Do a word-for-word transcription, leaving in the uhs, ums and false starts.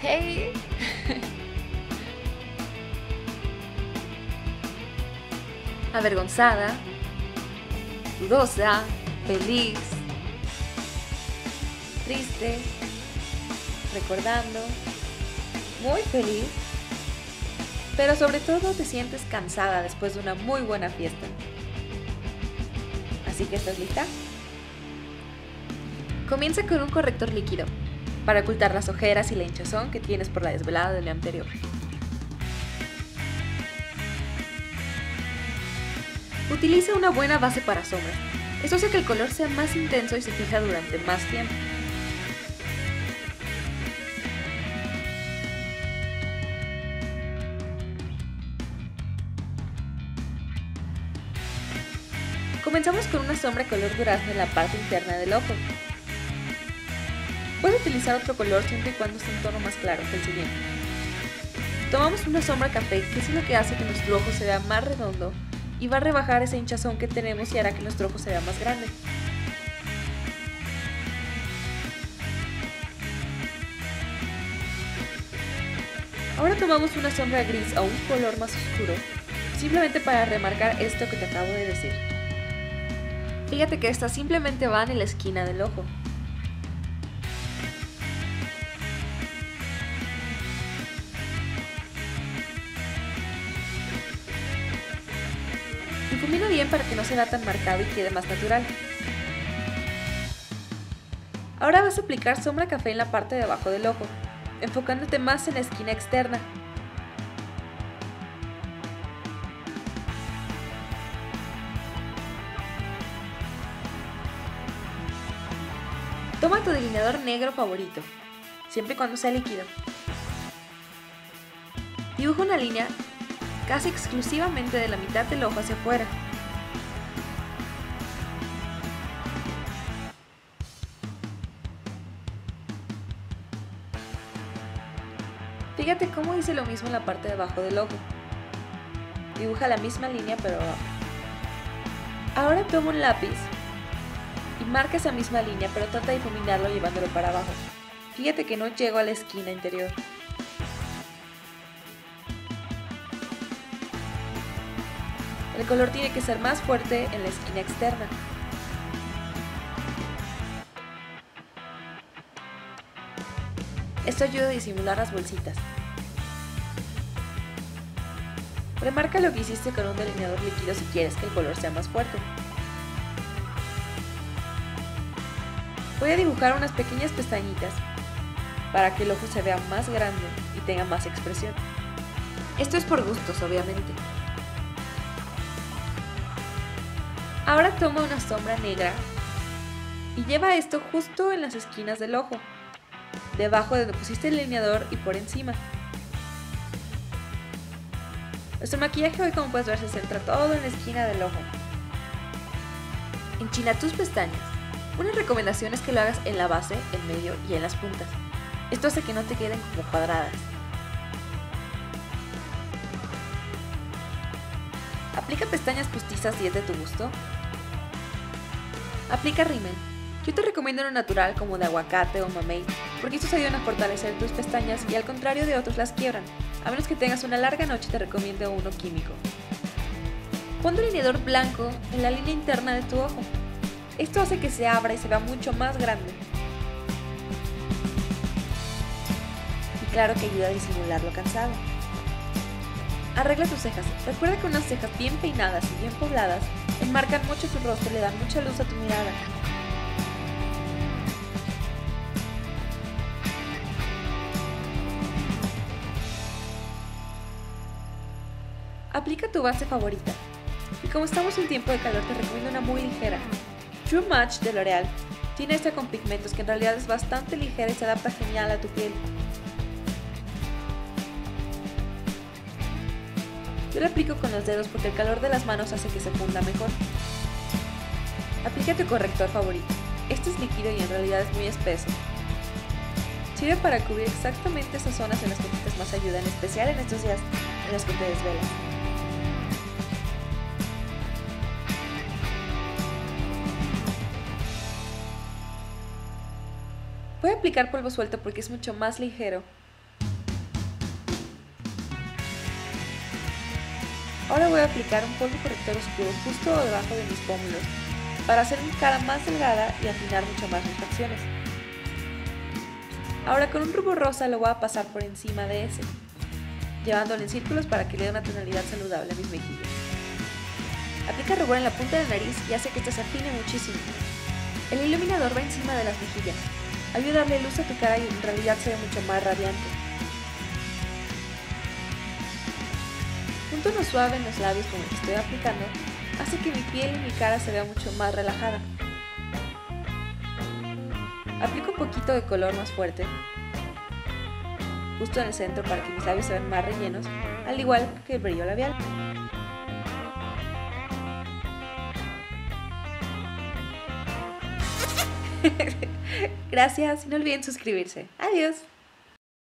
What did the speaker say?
Hey. Avergonzada, dudosa, feliz, triste, recordando, muy feliz, pero sobre todo te sientes cansada después de una muy buena fiesta. Así que, ¿estás lista? Comienza con un corrector líquido para ocultar las ojeras y la hinchazón que tienes por la desvelada del día anterior. Utiliza una buena base para sombras. Esto hace que el color sea más intenso y se fija durante más tiempo. Comenzamos con una sombra color durazno en la parte interna del ojo. Puedes utilizar otro color siempre y cuando sea un tono más claro que el siguiente. Tomamos una sombra café, que es lo que hace que nuestro ojo se vea más redondo y va a rebajar esa hinchazón que tenemos y hará que nuestro ojo se vea más grande. Ahora tomamos una sombra gris o un color más oscuro, simplemente para remarcar esto que te acabo de decir. Fíjate que estas simplemente van en la esquina del ojo. Difumina bien para que no se vea tan marcado y quede más natural. Ahora vas a aplicar sombra café en la parte de abajo del ojo, enfocándote más en la esquina externa. Toma tu delineador negro favorito, siempre y cuando sea líquido. Dibuja una línea casi exclusivamente de la mitad del ojo hacia afuera. Fíjate cómo hice lo mismo en la parte de abajo del ojo. Dibuja la misma línea pero abajo. Ahora toma un lápiz y marca esa misma línea, pero trata de difuminarlo llevándolo para abajo. Fíjate que no llego a la esquina interior. El color tiene que ser más fuerte en la esquina externa. Esto ayuda a disimular las bolsitas. Remarca lo que hiciste con un delineador líquido si quieres que el color sea más fuerte. Voy a dibujar unas pequeñas pestañitas para que el ojo se vea más grande y tenga más expresión. Esto es por gustos, obviamente. Ahora toma una sombra negra y lleva esto justo en las esquinas del ojo, debajo de donde pusiste el delineador y por encima. Nuestro maquillaje hoy, como puedes ver, se centra todo en la esquina del ojo. Enchina tus pestañas. Una recomendación es que lo hagas en la base, en medio y en las puntas. Esto hace que no te queden como cuadradas. Aplica pestañas postizas si es de tu gusto. Aplica rímel. Yo te recomiendo uno natural como de aguacate o mamey, porque estos ayudan a fortalecer tus pestañas y al contrario de otros las quiebran. A menos que tengas una larga noche te recomiendo uno químico. Pon delineador blanco en la línea interna de tu ojo. Esto hace que se abra y se vea mucho más grande. Y claro que ayuda a disimular lo cansado. Arregla tus cejas. Recuerda que unas cejas bien peinadas y bien pobladas enmarcan mucho tu rostro y le dan mucha luz a tu mirada. Aplica tu base favorita. Y como estamos en tiempo de calor, te recomiendo una muy ligera. True Match de L'Oreal tiene esta con pigmentos que en realidad es bastante ligera y se adapta genial a tu piel. Yo la aplico con los dedos porque el calor de las manos hace que se funda mejor. Aplica tu corrector favorito. Este es líquido y en realidad es muy espeso. Sirve para cubrir exactamente esas zonas en las que necesitas más ayuda, en especial en estos días en los que te desvelas. Voy a aplicar polvo suelto porque es mucho más ligero Ahora voy a aplicar un polvo corrector oscuro justo debajo de mis pómulos para hacer mi cara más delgada y afinar mucho más mis facciones. Ahora con un rubor rosa lo voy a pasar por encima de ese, llevándolo en círculos para que le dé una tonalidad saludable a mis mejillas. Aplica rubor en la punta de la nariz y hace que esta se afine muchísimo. El iluminador va encima de las mejillas, ayuda a darle luz a tu cara y en realidad se ve mucho más radiante. Un tono suave en los labios como el que estoy aplicando hace que mi piel y mi cara se vea mucho más relajada. Aplico un poquito de color más fuerte, justo en el centro para que mis labios se vean más rellenos, al igual que el brillo labial. Gracias y no olviden suscribirse. Adiós.